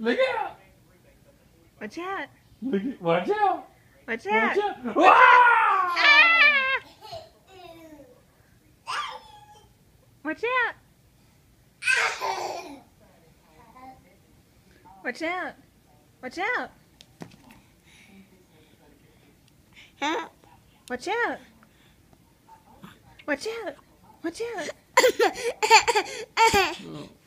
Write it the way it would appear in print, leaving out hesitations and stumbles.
Look out! Watch out. Watch out! Watch out. Watch out! Watch out. Ah! Watch out. Watch out. Watch out. Watch out. Watch out. Watch out.